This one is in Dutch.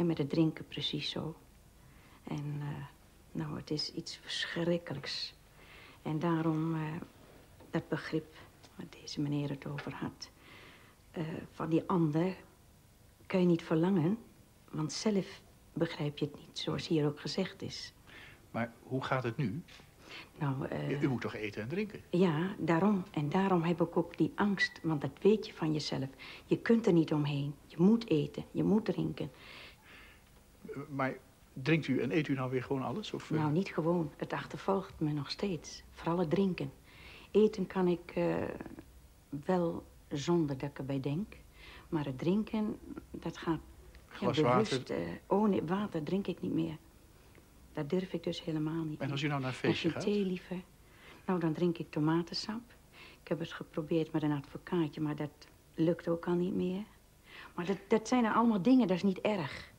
En met het drinken precies zo. En nou, het is iets verschrikkelijks. En daarom dat begrip waar deze meneer het over had. Van die ander kun je niet verlangen, want zelf begrijp je het niet, zoals hier ook gezegd is. Maar hoe gaat het nu? Nou, U moet toch eten en drinken? Ja, daarom. En daarom heb ik ook die angst, want dat weet je van jezelf. Je kunt er niet omheen. Je moet eten, je moet drinken. Maar drinkt u en eet u nou weer gewoon alles? Of, Nou, niet gewoon. Het achtervolgt me nog steeds. Vooral het drinken. Eten kan ik wel zonder dat ik erbij denk. Maar het drinken, dat gaat Glas bewust. water? Oh nee, water drink ik niet meer. Dat durf ik dus helemaal niet. En als u nou naar een feestje gaat? Thee liever. Nou, dan drink ik tomatensap. Ik heb het geprobeerd met een advocaatje, maar dat lukt ook al niet meer. Maar dat zijn er allemaal dingen, dat is niet erg.